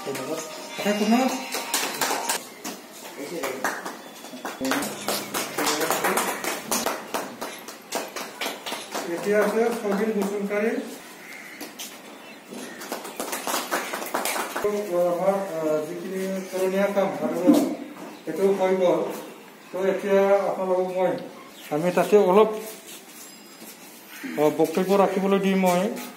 ধন্যবাদ। পুনৰ এতিয়া আছে সবিন বসুমতাৰী। আমাৰ যিখিনি কৰণীয়া কাম সেইটো হৈ গ'ল। তো এতিয়া আপোনালোকক আমি তাতে অলপ বক্তব্য ৰাখিবলৈ দি মই